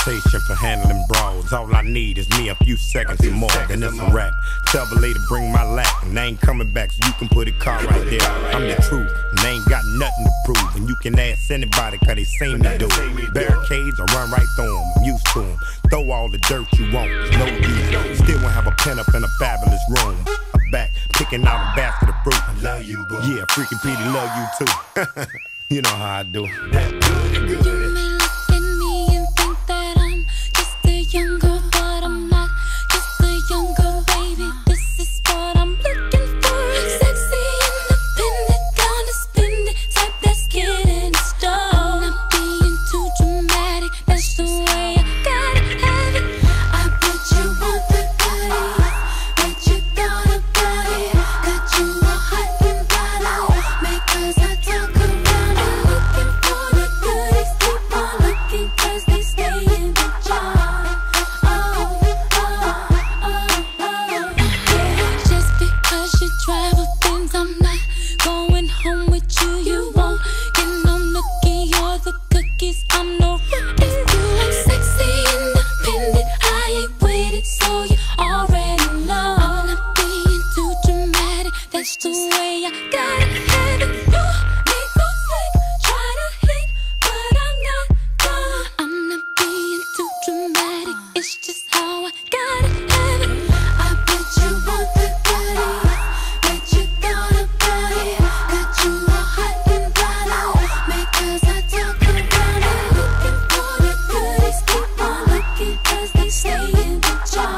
reputation for handling brawls. All I need is me a few seconds or more, then it's a wrap. Tell the lady bring my lap, and they ain't coming back, so you can put a car right there. I'm the truth, and they ain't got nothing to prove. And you can ask anybody, cause they seen me do it. Barricades, I run right through them, I'm used to them. Throw all the dirt you want, there's no use. Still won't have a pen up in a fabulous room. I'm back, picking out a basket of fruit. I love you, boo. Yeah, freaking Petey love you too. You know how I do. That good, good. You may look at me and think that I'm just a young girl, but I'm not just a young girl, baby. This is what I'm looking for. Sexy, independent, gonna spend it, type that's getting it started. I'm not being too dramatic, that's the way I gotta have it. I bet you want the goodies, bet you thought about it. Got you all hot and bothered, because I talk around it. Looking for the goodies, keep on looking, cause they stay in the jar. Yeah. Just because you drive a Benz, I'm not going home with you. You won't get no nookie or the cookies. I'm no rookie. I'm sexy, independent, I ain't waited, so you already know. I'm not being too dramatic, that's the way I gotta have it. You make no fake, try to hate, but I'm not done. I'm not being too dramatic, it's just how I gotta have it. I bet you want the goodies, bet you thought about it. Got you all hot and bothered, because I talk around it. Looking for the goodies, keep on looking, cause they stay in the jar.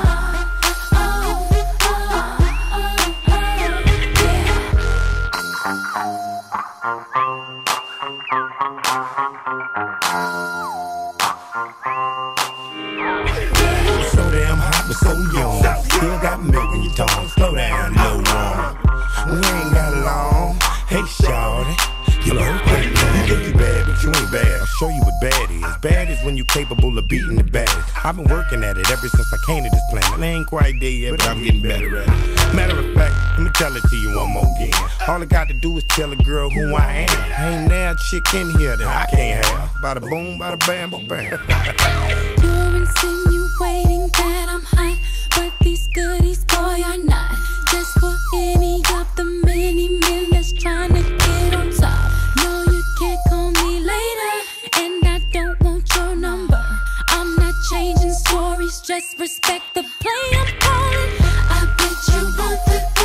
So damn hot, but so young. Still got milk in your tongue. Slow down, little one. We ain't got long. Hey, shawty. You know, you think you bad, but you ain't bad. I'll show you what bad is. Bad is when you're capable of beating the baddest. I've been working at it ever since I came to this planet. I ain't quite there yet, but I'm getting better at it. Matter of fact, let me tell it to you one more again. All I got to do is tell a girl who I am. Ain't now a chick in here that I can't have. Bada boom, bada bam, bada bam. You're insinuating that I'm hot, but these goodies, boy, are not just for any of the many men that's trying to get on top. No, you can't call me later, and I don't want your number. I'm not changing stories, just respect the play I'm calling. I bet you want the